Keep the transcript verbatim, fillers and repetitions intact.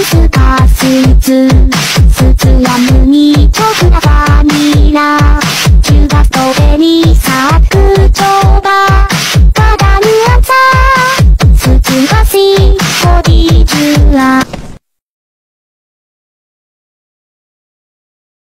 スかスイーツスーツやムニチョクラが